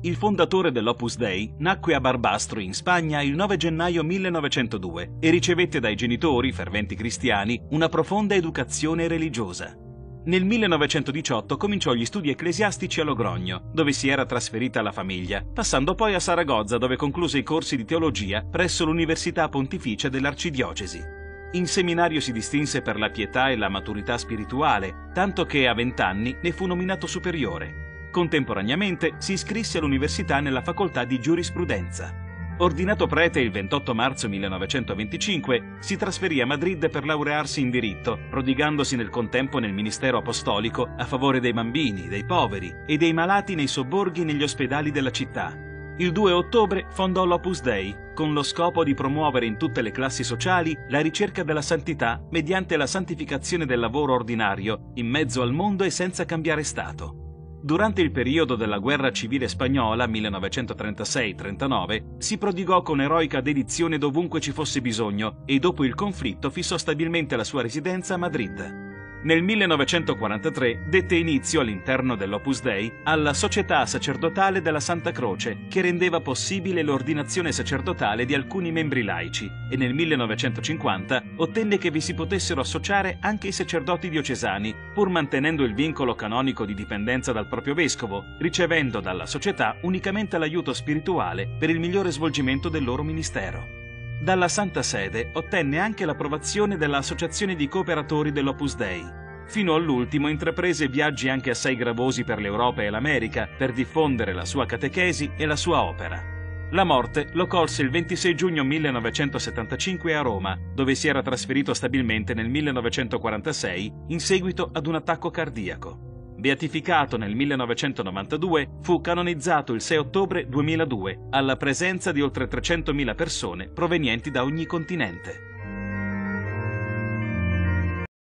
Il fondatore dell'Opus Dei nacque a Barbastro, in Spagna, il 9 gennaio 1902 e ricevette dai genitori, ferventi cristiani, una profonda educazione religiosa. Nel 1918 cominciò gli studi ecclesiastici a Logrogno, dove si era trasferita la famiglia, passando poi a Saragozza, dove concluse i corsi di teologia presso l'Università Pontificia dell'Arcidiocesi. In seminario si distinse per la pietà e la maturità spirituale, tanto che a 20 anni ne fu nominato superiore. Contemporaneamente si iscrisse all'università nella facoltà di giurisprudenza. Ordinato prete il 28 marzo 1925, si trasferì a Madrid per laurearsi in diritto, prodigandosi nel contempo nel ministero apostolico a favore dei bambini, dei poveri e dei malati nei sobborghi e negli ospedali della città. Il 2 ottobre fondò l'Opus Dei, con lo scopo di promuovere in tutte le classi sociali la ricerca della santità mediante la santificazione del lavoro ordinario, in mezzo al mondo e senza cambiare stato. Durante il periodo della guerra civile spagnola 1936-39 si prodigò con eroica dedizione dovunque ci fosse bisogno e dopo il conflitto fissò stabilmente la sua residenza a Madrid. Nel 1943 dette inizio all'interno dell'Opus Dei alla Società Sacerdotale della Santa Croce, che rendeva possibile l'ordinazione sacerdotale di alcuni membri laici, e nel 1950 ottenne che vi si potessero associare anche i sacerdoti diocesani, pur mantenendo il vincolo canonico di dipendenza dal proprio vescovo, ricevendo dalla società unicamente l'aiuto spirituale per il migliore svolgimento del loro ministero. Dalla Santa Sede ottenne anche l'approvazione dell'Associazione di Cooperatori dell'Opus Dei. Fino all'ultimo intraprese viaggi anche assai gravosi per l'Europa e l'America per diffondere la sua catechesi e la sua opera. La morte lo colse il 26 giugno 1975 a Roma, dove si era trasferito stabilmente nel 1946 in seguito ad un attacco cardiaco. Beatificato nel 1992, fu canonizzato il 6 ottobre 2002 alla presenza di oltre 300.000 persone provenienti da ogni continente.